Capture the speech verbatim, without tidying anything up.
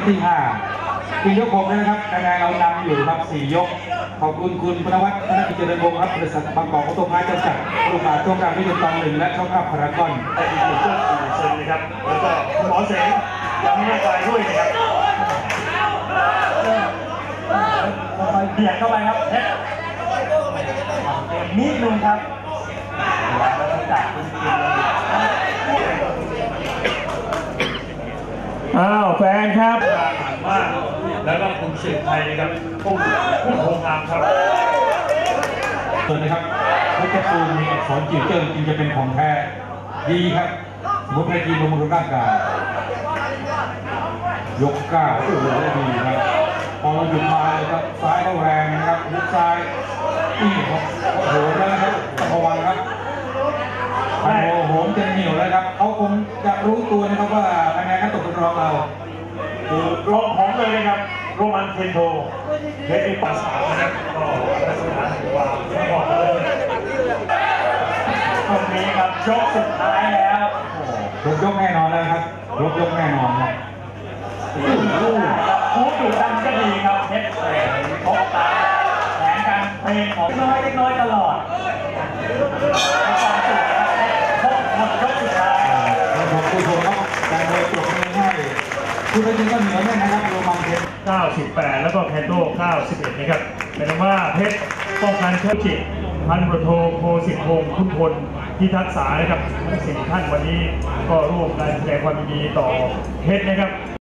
ที่ห้าปียกหกนะครับคะแนนเรานำอยู่ครับสี่ยกขอบคุณคุณพนวัฒน์ธนกิจเจริญวงศ์ครับบริษัทบางกอกออโต้พาร์ทจำกัดลูกค้าโครงการพิจารณาหนึ่งและช่องภาพพารากอนได้ดีสุดเพื่อสี่เซนนะครับแล้วก็หมอเสงยังไม่ตายด้วยนะครับไปเบียดเข้าไปครับเพชรเต็มนิดนึงครับแล้วก็จับคุณกินอ้าวแฟนครับผ่านว่าแล้วก็คุณเสกไทยนะครับผู้ผู้โครงงามครับส่วนนะครับพุทธภูมิมีอักษรจิ๋วเจิ้งจึงจะเป็นของแท้ดีครับสมุทรไพรจีนบำรุงร่างกายยกเก้าโอ้โหดีครับพอเราหยุดมาเลยครับซ้ายเข้าแรงนะครับลุกซ้ายนี่ครับโอ้โหแล้วนะครับต้องระวังครับโอ้โหจะเหนียวแล้วครับเขาคงจะรู้ตัวนะครับว่าคะแนนการตกเป็นรองเราคือรองของเลยนะครับโรมันเทนโทเพชรปัสสาวนะครับก็ลักษณะว่าหมดเลยตรงนี้ครับยกสุดท้ายแล้วยกยกแน่นอนเลยครับยกยกแน่นอนครับคู่ดูดันก็ดีครับเพชรพบตาแผนการเพลงของน้อยเล็กน้อยตลอดความสุขครับหมดยกสุดท้ายเราบอกผู้ชมครับการโดยตรงง่ายคุณเป็นยังก็เหนือแน่นะครับโรมันเพชรเก้าสิบแปดแล้วก็แคนโดเก้าสิบเอ็ดนะครับเป็นว่าเพชรป้องกันเชื้อจิตพันโทโคสิทธิ์พงศ์คุณพลที่ทักษานะครับทั้งสี่ท่านวันนี้ก็ร่วมกันแสดงความยินดีต่อเพชรนะครับ